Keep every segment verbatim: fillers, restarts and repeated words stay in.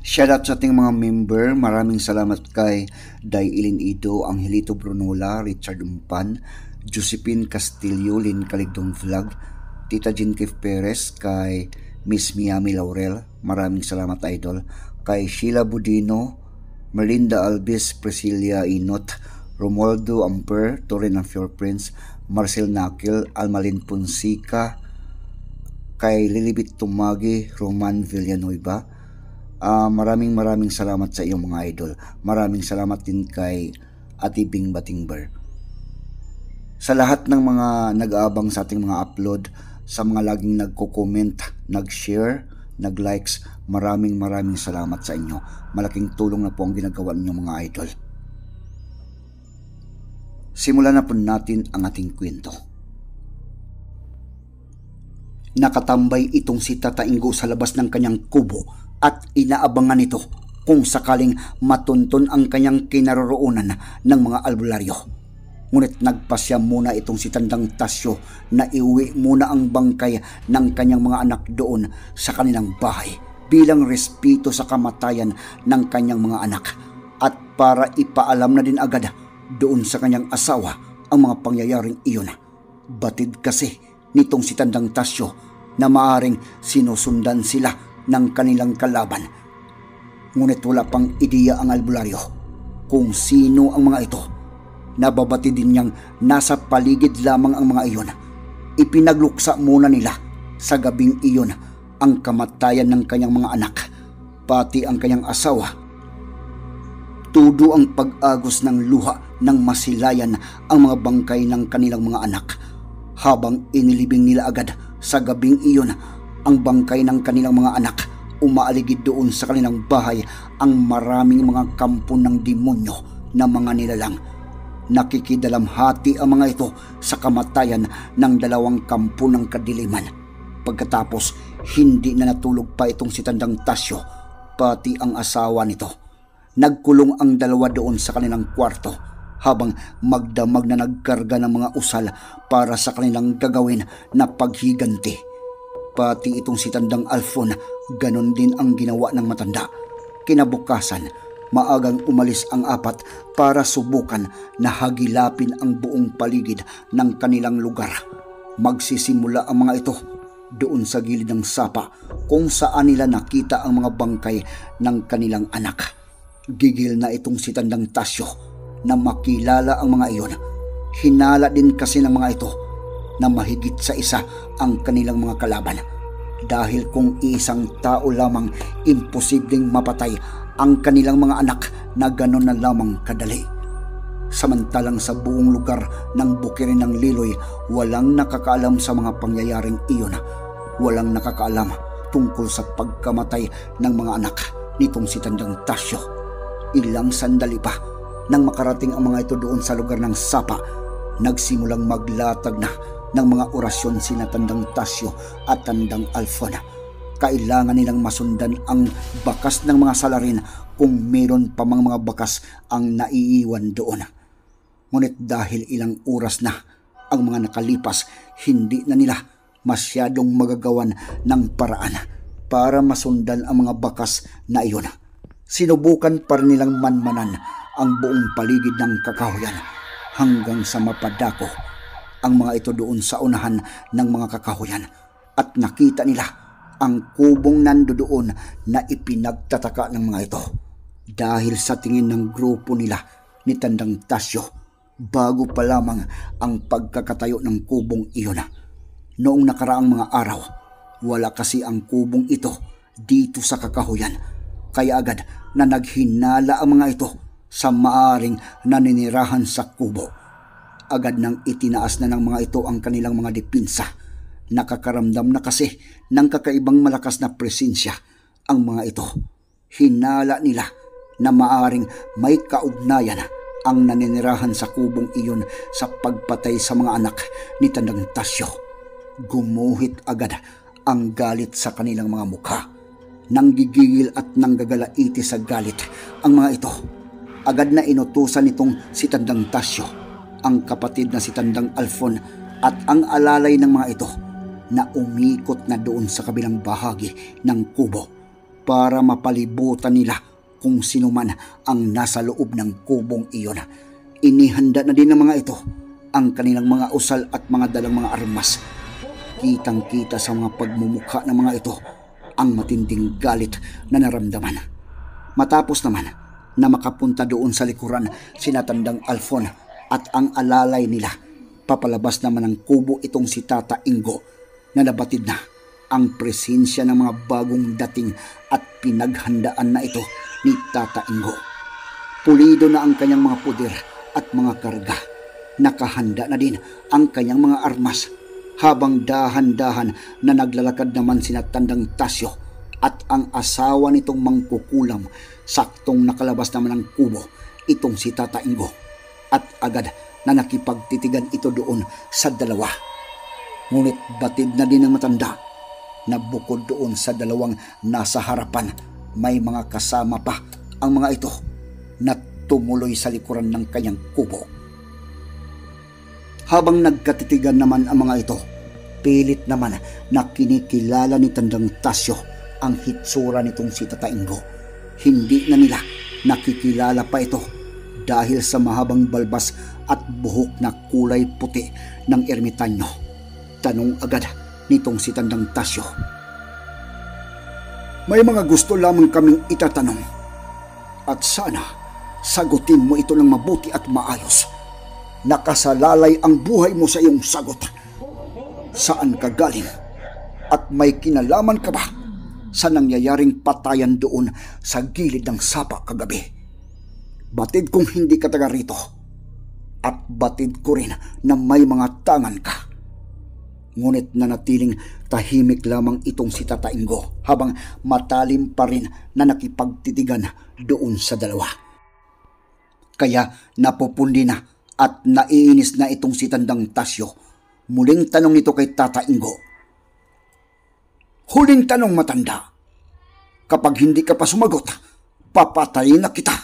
Shoutout sa ating mga member. Maraming salamat kay Day Ilin Ido, Angelito Brunola, Richard Umpan, Josephine Castillo, Lynn Caligdong Vlog, Tita Jean Keith Perez, kay Miss Miami Laurel. Maraming salamat idol. Kay Sheila Budino, Melinda Albis, Priscilla Inot, Romualdo Amper, Torin and Fjord Prince, Marcel Nakil, Almalin Ponsica, kay Lilibit Tumagi, Roman Villanueva. Uh, maraming maraming salamat sa iyong mga idol. Maraming salamat din kay Ate Bing Batingber. Sa lahat ng mga nag-aabang sa ating mga upload, sa mga laging nagko-comment, nag-share, nag-likes, maraming maraming salamat sa inyo. Malaking tulong na po ang ginagawa ninyo mga idol. Simulan na po natin ang ating kwento. Nakatambay itong si Tata Ingo sa labas ng kanyang kubo at inaabangan nito kung sakaling matuntun ang kanyang kinaroroonan ng mga albularyo. Ngunit nagpasya muna itong si Tandang Tasyo na iuwi muna ang bangkay ng kanyang mga anak doon sa kanilang bahay bilang respeto sa kamatayan ng kanyang mga anak at para ipaalam na din agad doon sa kanyang asawa ang mga pangyayaring iyon. Batid kasi nitong si Tandang Tasyo na maaring sinusundan sila ng kanilang kalaban. Ngunit wala pang ideya ang albularyo kung sino ang mga ito. Nababati din niyang nasa paligid lamang ang mga iyon. Ipinagluksa muna nila sa gabing iyon ang kamatayan ng kanyang mga anak, pati ang kanyang asawa. Tudo ang pag-agos ng luha ng masilayan ang mga bangkay ng kanilang mga anak, habang inilibing nila agad sa gabing iyon ang bangkay ng kanilang mga anak. Umaaligid doon sa kanilang bahay ang maraming mga kampo ng demonyo na mga nilalang. Nakikidalamhati ang mga ito sa kamatayan ng dalawang kampo ng kadiliman. Pagkatapos, hindi na natulog pa itong si Tandang Tasyo, pati ang asawa nito. Nagkulong ang dalawa doon sa kanilang kwarto habang magdamag na nagkarga ng mga usal para sa kanilang gagawin na paghiganti. Pati itong si Tandang Alfon, ganon din ang ginawa ng matanda. Kinabukasan, maagang umalis ang apat para subukan na hagilapin ang buong paligid ng kanilang lugar. Magsisimula ang mga ito doon sa gilid ng sapa kung saan nila nakita ang mga bangkay ng kanilang anak. Gigil na itong si Tandang Tasyo na makilala ang mga iyon. Hinala din kasi ng mga ito na mahigit sa isa ang kanilang mga kalaban. Dahil kung isang tao lamang, imposibleng mapatay ang kanilang mga anak na gano'n na lamang kadali. Samantalang sa buong lugar ng bukirin ng Liloy, walang nakakaalam sa mga pangyayaring iyon. Walang nakakaalam tungkol sa pagkamatay ng mga anak nitong si Tandang Tasyo. Ilang sandali pa nang makarating ang mga ito doon sa lugar ng sapa, nagsimulang maglatag na ng mga orasyon sina Tandang Tasyo at Tandang Alfon. Kailangan nilang masundan ang bakas ng mga salarin kung meron pa mga, mga bakas ang naiiwan doon. Ngunit dahil ilang oras na ang mga nakalipas, hindi na nila masyadong magagawan ng paraan para masundan ang mga bakas na iyon. Sinubukan pa rin nilang manmanan ang buong paligid ng kakahuyan hanggang sa mapadako ang mga ito doon sa unahan ng mga kakahuyan at nakita nila ang kubong nandoon na ipinagtataka ng mga ito. Dahil sa tingin ng grupo nila ni Tandang Tasyo, bago pa lamang ang pagkakatayo ng kubong iyon. Noong nakaraang mga araw, wala kasi ang kubong ito dito sa kakahuyan, kaya agad na naghinala ang mga ito sa maaring naninirahan sa kubo. Agad nang itinaas na ng mga ito ang kanilang mga dipinsa. Nakakaramdam na kasi ng kakaibang malakas na presensya ang mga ito. Hinala nila na maaring may kaugnayan ang naninirahan sa kubong iyon sa pagpatay sa mga anak ni Tandang Tasyo. Gumuhit agad ang galit sa kanilang mga mukha. Nanggigigil at nanggagalaiti sa galit ang mga ito. Agad na inutusan nitong si Tandang Tasyo ang kapatid na si Tandang Alfon at ang alalay ng mga ito na umikot na doon sa kabilang bahagi ng kubo para mapalibutan nila kung sino man ang nasa loob ng kubong iyon. Inihanda na din ng mga ito ang kanilang mga usal at mga dalang mga armas. Kitang-kita sa mga pagmumukha ng mga ito ang matinding galit na naramdaman. Matapos naman na makapunta doon sa likuran sina Tandang Alfon at ang alalay nila, papalabas naman ng kubo itong si Tata Ingo na nabatid na ang presensya ng mga bagong dating at pinaghandaan na ito ni Tata Ingo. Pulido na ang kanyang mga puder at mga karga. Nakahanda na din ang kanyang mga armas, habang dahan-dahan na naglalakad naman sina Tandang Tasyo at ang asawa nitong mangkukulam. Saktong nakalabas naman ng kubo itong si Tata Ingo at agad na nakipagtitigan ito doon sa dalawa. Ngunit batid na din ng matanda na bukod doon sa dalawang nasa harapan, may mga kasama pa ang mga ito na tumuloy sa likuran ng kanyang kubo. Habang nagkatitigan naman ang mga ito, pilit naman na kinikilala ni Tandang Tasyo ang hitsura nitong si Tata Ingo. Hindi na nila nakikilala pa ito dahil sa mahabang balbas at buhok na kulay puti ng ermitanyo. Tanong agad nitong si Tandang Tasyo, "May mga gusto lamang kaming itatanong at sana sagutin mo ito ng mabuti at maayos. Nakasalalay ang buhay mo sa iyong sagot. Saan ka galing at may kinalaman ka ba sa nangyayaring patayan doon sa gilid ng sapa kagabi? Batid kong hindi ka taga rito at batid ko rin na may mga tangan ka." Ngunit nanatiling tahimik lamang itong si Tata Ingo habang matalim pa rin na nakipagtitigan doon sa dalawa. Kaya napupundi na at naiinis na itong si Tandang Tasyo. Muling tanong nito kay Tata Ingo, "Huling tanong, matanda. Kapag hindi ka pa sumagot, papatayin na kita."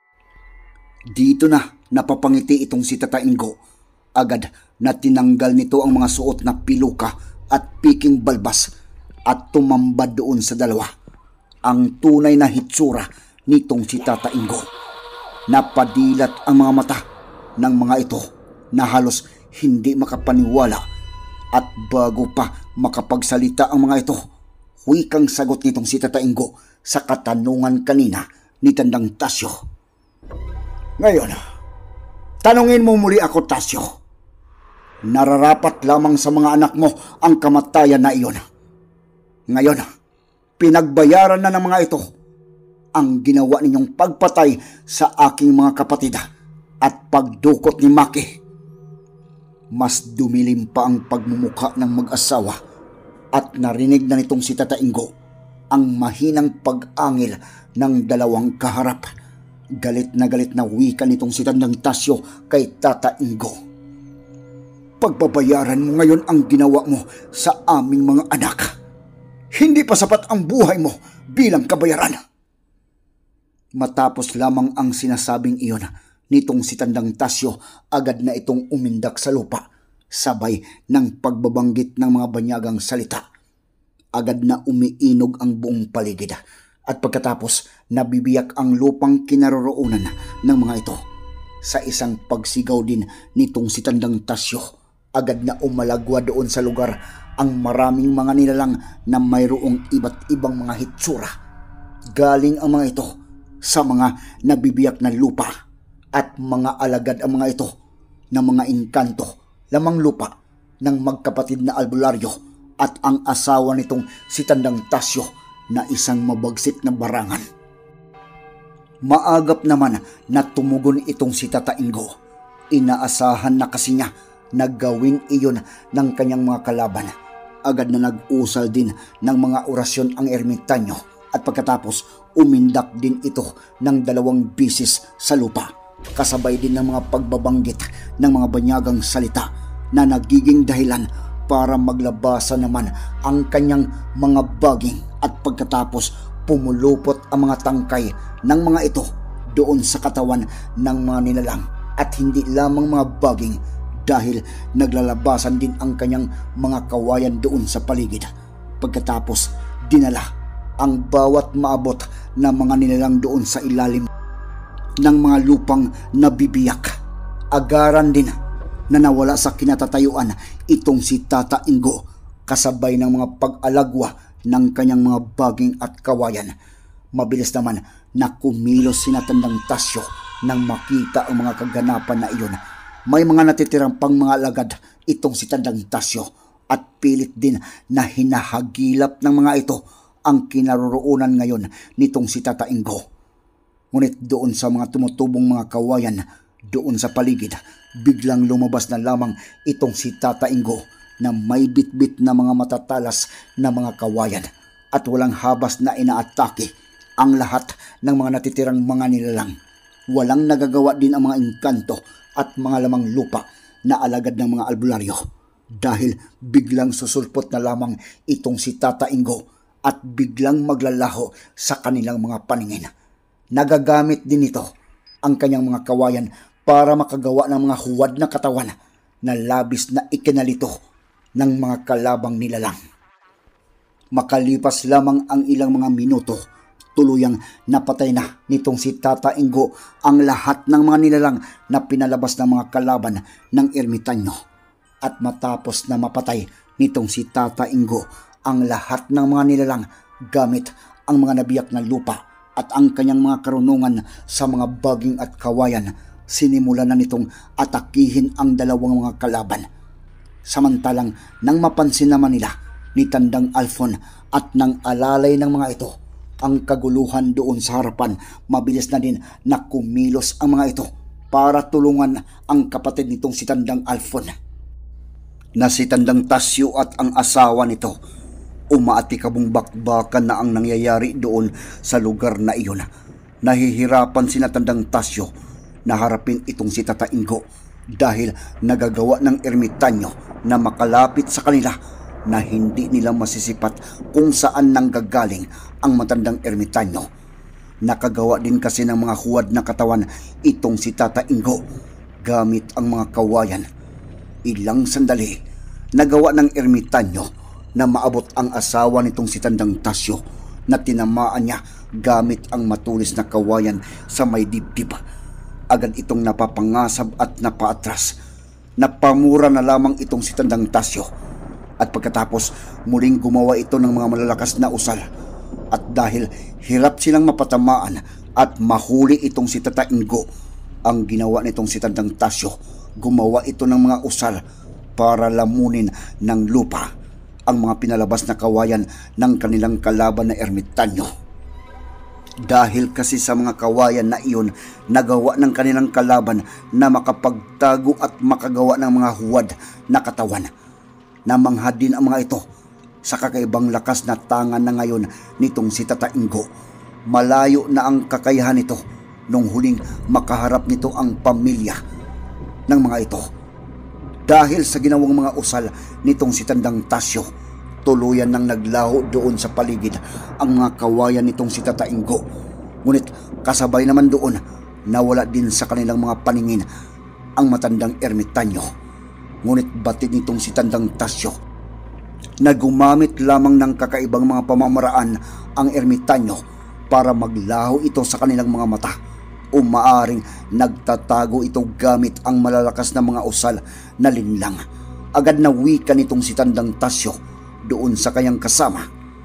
Dito na napapangiti itong si Tata Ingo. Agad na tinanggal nito ang mga suot na piluka at piking balbas at tumambad doon sa dalawa. Ang tunay na hitsura nitong si Tata Ingo. Napadilat ang mga mata ng mga ito na halos hindi makapaniwala, at bago pa makapagsalita ang mga ito, wikang sagot nitong si Tata Ingo sa katanungan kanina ni Tandang Tasyo. "Ngayon, tanungin mo muli ako, Tasyo. Nararapat lamang sa mga anak mo ang kamatayan na iyon. Ngayon, pinagbayaran na ng mga ito ang ginawa ninyong pagpatay sa aking mga kapatid at pagdukot ni Maki." Mas dumilim pa ang pagmumukha ng mag-asawa at narinig na nitong si Tata Ingo ang mahinang pag-angil ng dalawang kaharap. Galit na galit na wika nitong si Tandang Tasyo kay Tata Ingo, "Pagbabayaran mo ngayon ang ginawa mo sa aming mga anak. Hindi pa sapat ang buhay mo bilang kabayaran." Matapos lamang ang sinasabing iyon nitong si Tandang Tasyo, agad na itong umindak sa lupa, sabay ng pagbabanggit ng mga banyagang salita. Agad na umiinog ang buong paligid at pagkatapos nabibiyak ang lupang kinaroroonan ng mga ito. Sa isang pagsigaw din nitong si Tandang Tasyo, agad na umalagwa doon sa lugar ang maraming mga nilalang na mayroong iba't ibang mga hitsura. Galing ang mga ito sa mga nabibiyak na lupa at mga alagad ang mga ito na mga inkanto, lamang lupa ng magkapatid na albularyo at ang asawa nitong si Tandang Tasyo na isang mabagsik na barangan. Maagap naman na tumugon itong si Tata Ingo. Inaasahan na kasi niya na gawin iyon ng kanyang mga kalaban. Agad na nag-usal din ng mga orasyon ang ermitanyo at pagkatapos umindak din ito ng dalawang bisis sa lupa, kasabay din ng mga pagbabanggit ng mga banyagang salita na nagiging dahilan para maglabasa naman ang kanyang mga baging, at pagkatapos pumulupot ang mga tangkay ng mga ito doon sa katawan ng mga nilalang, at hindi lamang mga baging dahil naglalabasan din ang kanyang mga kawayan doon sa paligid. Pagkatapos dinala ang bawat maabot na mga nilalang doon sa ilalim ng mga lupang nabibiyak. Agaran din na nawala sa kinatatayuan itong si Tata Ingo kasabay ng mga pag-alagwa ng kanyang mga baging at kawayan. Mabilis naman na kumilos si Tandang Tasyo nang makita ang mga kaganapan na iyon. May mga natitirang pang mga alagad itong si Tandang Tasyo at pilit din na hinahagilap ng mga ito ang kinaroroonan ngayon nitong si Tata Ingo. Ngunit doon sa mga tumutubong mga kawayan doon sa paligid, biglang lumabas na lamang itong si Tata Ingo na may bitbit na mga matatalas na mga kawayan at walang habas na inaatake ang lahat ng mga natitirang mga nilalang. Walang nagagawa din ang mga engkanto at mga lamang lupa na alagad ng mga albularyo dahil biglang susulpot na lamang itong si Tata Ingo at biglang maglalaho sa kanilang mga paningin. Nagagamit din ito ang kanyang mga kawayan para makagawa ng mga huwad na katawan na labis na ikinalito ng mga kalabang nilalang. Makalipas lamang ang ilang mga minuto, tuluyang napatay na nitong si Tata Ingo ang lahat ng mga nilalang na pinalabas ng mga kalaban ng ermitanyo. At matapos na mapatay nitong si Tata Ingo ang lahat ng mga nilalang gamit ang mga nabiyak na lupa at ang kanyang mga karunungan sa mga baging at kawayan, sinimula na nitong atakihin ang dalawang mga kalaban. Samantalang nang mapansin naman nila ni Tandang Alfon at nang alalay ng mga ito ang kaguluhan doon sa harapan, mabilis na din na kumilos ang mga ito para tulungan ang kapatid nitong si Tandang Alfon na si Tandang Tasyo at ang asawa nito. Umaatikabong bakbakan na ang nangyayari doon sa lugar na iyon. Nahihirapan si Tandang Tasyo na harapin itong si Tata Ingo dahil nagagawa ng ermitanyo na makalapit sa kanila na hindi nila masisipat kung saan nanggagaling ang matandang ermitanyo. Nakagawa din kasi ng mga huwad na katawan itong si Tata Ingo gamit ang mga kawayan. Ilang sandali, nagawa ng ermitanyo na maabot ang asawa nitong si Tandang Tasyo na tinamaan niya gamit ang matulis na kawayan sa may dibdib. Agad itong napapangasab at napaatras. Napamura na lamang itong si Tandang Tasyo at pagkatapos muling gumawa ito ng mga malalakas na usal. At dahil hirap silang mapatamaan at mahuli itong si Tata Ingo, ang ginawa nitong si Tandang Tasyo, gumawa ito ng mga usal para lamunin ng lupa ang mga pinalabas na kawayan ng kanilang kalaban na ermitanyo. Dahil kasi sa mga kawayan na iyon, nagawa ng kanilang kalaban na makapagtago at makagawa ng mga huwad na katawan. Namanghad din ang mga ito sa kakaibang lakas na tangan na ngayon nitong si Tata Ingo. Malayo na ang kakayahan nito nung huling makaharap nito ang pamilya ng mga ito. Dahil sa ginawang mga usal nitong si Tandang Tasyo, tuluyan nang naglaho doon sa paligid ang mga kawayan nitong si Tata Ingo. Ngunit kasabay naman doon, nawala din sa kanilang mga paningin ang matandang ermitanyo. Ngunit batid nitong si Tandang Tasyo na gumamit lamang ng kakaibang mga pamamaraan ang ermitanyo para maglaho ito sa kanilang mga mata. O maaring nagtatago ito gamit ang malalakas na mga usal na linlang. Agad na wika nitong si Tandang Tasyo doon sa kanyang kasama.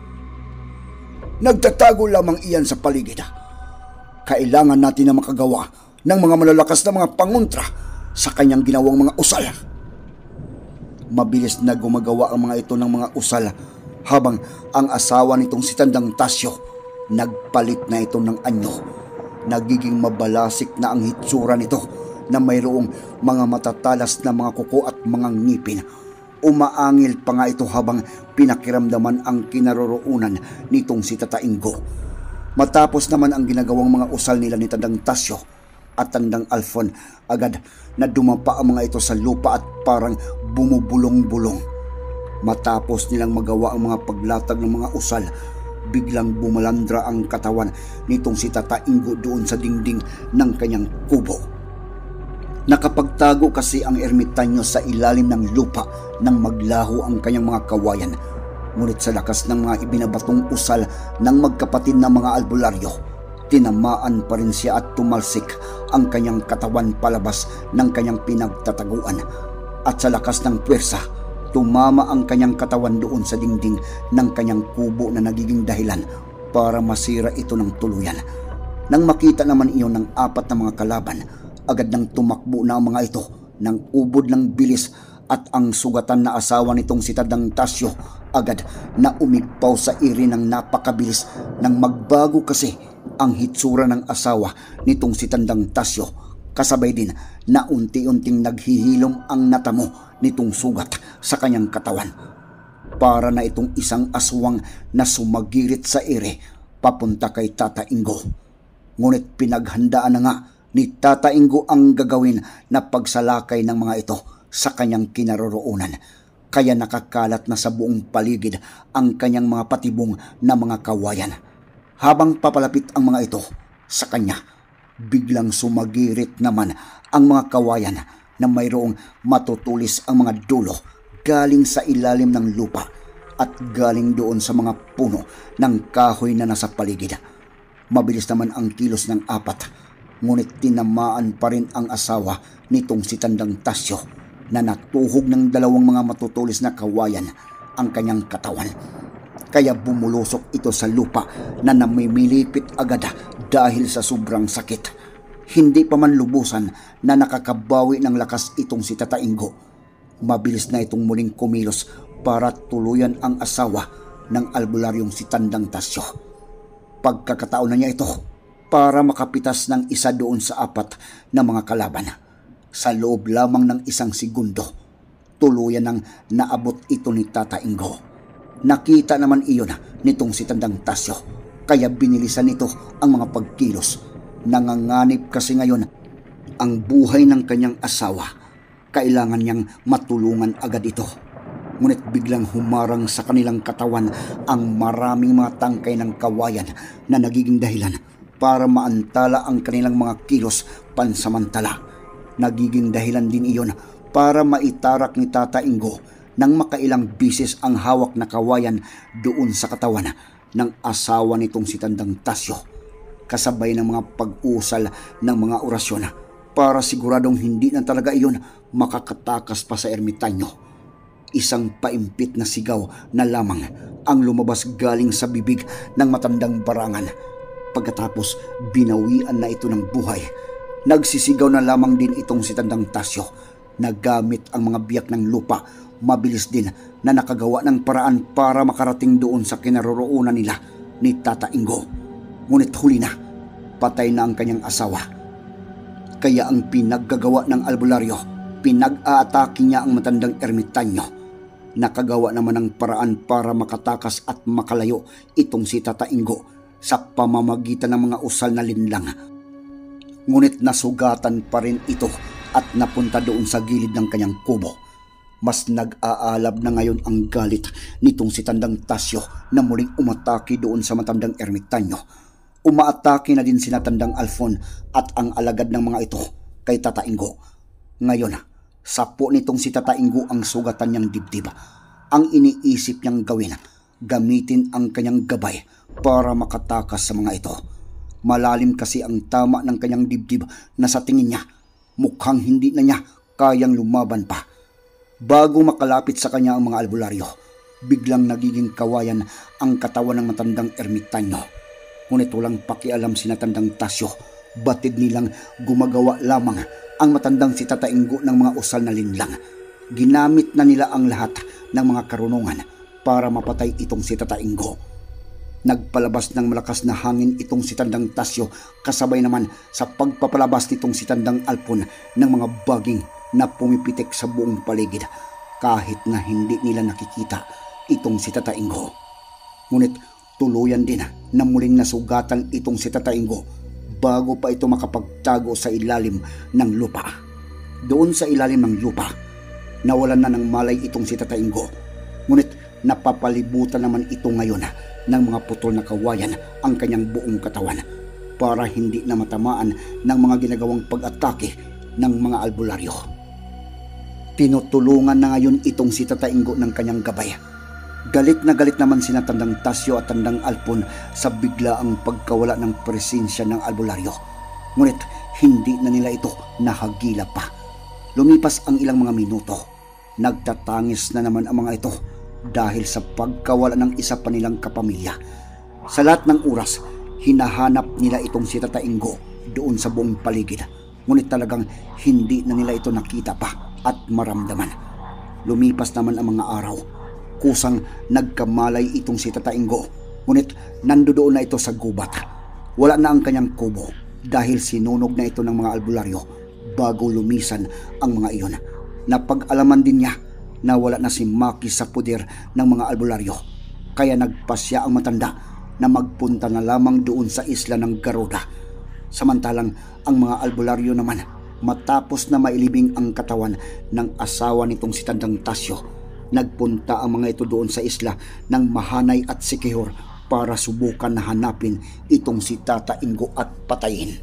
Nagtatago lamang iyan sa paligid. Kailangan natin na makagawa ng mga malalakas na mga pangontra sa kanyang ginawang mga usal. Mabilis na gumagawa ang mga ito ng mga usal habang ang asawa nitong si Tandang Tasyo nagpalit na ito ng anyo. Nagiging mabalasik na ang hitsura nito na mayroong mga matatalas na mga kuko at mga ngipin. Umaangil pa nga ito habang pinakiramdaman ang kinaroroonan nitong si Tata Ingo. Matapos naman ang ginagawang mga usal nila ni Tandang Tasyo at Tandang Alfon, agad na dumapa ang mga ito sa lupa at parang bumubulong-bulong. Matapos nilang magawa ang mga paglatag ng mga usal, biglang bumalandra ang katawan nitong si Tata Ingo doon sa dingding ng kanyang kubo. Nakapagtago kasi ang ermitanyo sa ilalim ng lupa nang maglaho ang kanyang mga kawayan. Ngunit sa lakas ng mga ibinabatong usal ng magkapatid na mga albularyo, tinamaan pa rin siya at tumalsik ang kanyang katawan palabas ng kanyang pinagtataguan. At sa lakas ng puwersa, tumama ang kanyang katawan doon sa dingding ng kanyang kubo na nagiging dahilan para masira ito ng tuluyan. Nang makita naman iyon ng apat na mga kalaban, agad nang tumakbo na ang mga ito ng ubod ng bilis, at ang sugatan na asawa nitong si Tandang Tasyo agad na umigpaw sa iri ng napakabilis nang magbago kasi ang hitsura ng asawa nitong si Tandang Tasyo. Kasabay din na unti-unting naghihilom ang natamo nitong sugat sa kanyang katawan. Para na itong isang aswang na sumagirit sa ere papunta kay Tata Ingo. Ngunit pinaghandaan na nga ni Tata Ingo ang gagawin na pagsalakay ng mga ito sa kanyang kinaroroonan. Kaya nakakalat na sa buong paligid ang kanyang mga patibong na mga kawayan. Habang papalapit ang mga ito sa kanya, biglang sumagirit naman ang mga kawayan na mayroong matutulis ang mga dulo galing sa ilalim ng lupa at galing doon sa mga puno ng kahoy na nasa paligid. Mabilis naman ang kilos ng apat, ngunit tinamaan pa rin ang asawa nitong si Tandang Tasyo na natuhog ng dalawang mga matutulis na kawayan ang kanyang katawan. Kaya bumulusok ito sa lupa na namimilipit agad dahil sa sobrang sakit. Hindi pa man lubusan na nakakabawi ng lakas itong si Tata Ingo. Mabilis na itong muling kumilos para tuluyan ang asawa ng albularyong si Tandang Tasyo. Pagkakataon na niya ito para makapitas ng isa doon sa apat na mga kalaban. Sa loob lamang ng isang segundo, tuluyan nang naabot ito ni Tata Ingo. Nakita naman iyon nitong si Tandang Tasyo, kaya binilisan nito ang mga pagkilos. Nanganganib kasi ngayon ang buhay ng kanyang asawa. Kailangan niyang matulungan agad ito. Ngunit biglang humarang sa kanilang katawan ang maraming mga tangkay ng kawayan na nagiging dahilan para maantala ang kanilang mga kilos pansamantala. Nagiging dahilan din iyon para maitarak ni Tata Ingo nang makailang bisis ang hawak na kawayan doon sa katawan ng asawa nitong si Tandang Tasyo, kasabay ng mga pag-usal ng mga orasyon para siguradong hindi na talaga iyon makakatakas pa sa ermitanyo. Isang paimpit na sigaw na lamang ang lumabas galing sa bibig ng matandang barangan. Pagkatapos binawian na ito ng buhay. Nagsisigaw na lamang din itong si Tandang Tasyo na gamit ang mga biyak ng lupa. Mabilis din na nakagawa ng paraan para makarating doon sa kinaroroonan nila ni Tata Ingo. Ngunit huli na, patay na ang kanyang asawa. Kaya ang pinaggagawa ng albularyo, pinag-aatake niya ang matandang ermitanyo. Nakagawa naman ng paraan para makatakas at makalayo itong si Tata Ingo sa pamamagitan ng mga usal na linlang. Ngunit nasugatan pa rin ito at napunta doon sa gilid ng kanyang kubo. Mas nag-aalab na ngayon ang galit nitong si Tandang Tasyo na muling umatake doon sa matandang ermitanyo. Umaatake na din sina Tandang Alfon at ang alagad ng mga ito kay Tata Ingo. Ngayon, sapo nitong si Tata Ingo ang sugatan niyang dibdib. Ang iniisip niyang gawin, gamitin ang kanyang gabay para makatakas sa mga ito. Malalim kasi ang tama ng kanyang dibdib na sa tingin niya, mukhang hindi na niya kayang lumaban pa. Bago makalapit sa kanya ang mga albularyo, biglang nagiging kawayan ang katawan ng matandang ermitanyo. Ngunit walang pakialam si Tandang Tasyo. Batid nilang gumagawa lamang ang matandang si Tata Ingo ng mga usal na linlang. Ginamit na nila ang lahat ng mga karunungan para mapatay itong si Tata Ingo. Nagpalabas ng malakas na hangin itong si Tandang Tasyo, kasabay naman sa pagpapalabas nitong si Tandang Alpon ng mga baging na pumipitik sa buong paligid, kahit na hindi nila nakikita itong si Tata Ingo. Ngunit tuluyan din na muling nasugatan itong si Tata Ingo bago pa ito makapagtago sa ilalim ng lupa. Doon sa ilalim ng lupa, nawalan na ng malay itong si Tata Ingo. Ngunit napapalibutan naman ito ngayon ng mga putol na kawayan ang kanyang buong katawan para hindi na matamaan ng mga ginagawang pag-atake ng mga albularyo. Tinutulungan na ngayon itong si Tata Ingo ng kanyang gabay. Galit na galit naman sina Tandang Tasyo at Tandang Alpon sa biglaang pagkawala ng presensya ng albularyo. Ngunit hindi na nila ito nahagila pa. Lumipas ang ilang mga minuto. Nagtatangis na naman ang mga ito dahil sa pagkawala ng isa pa nilang kapamilya. Sa lahat ng oras, hinahanap nila itong si Tata Ingo doon sa buong paligid. Ngunit talagang hindi na nila ito nakita pa at maramdaman. Lumipas naman ang mga araw. Kusang nagkamalay itong si Tata Ingo. Ngunit nandoon na ito sa gubat. Wala na ang kanyang kubo dahil sinunog na ito ng mga albularyo bago lumisan ang mga iyon. Napag-alaman din niya na wala na si Maki sa puder ng mga albularyo. Kaya nagpasya ang matanda na magpunta na lamang doon sa isla ng Garuda. Samantalang ang mga albularyo naman, matapos na mailibing ang katawan ng asawa nitong si Tandang Tasyo, nagpunta ang mga ito doon sa isla ng Mahanay at Sikihor para subukan na hanapin itong si Tata Ingo at patayin.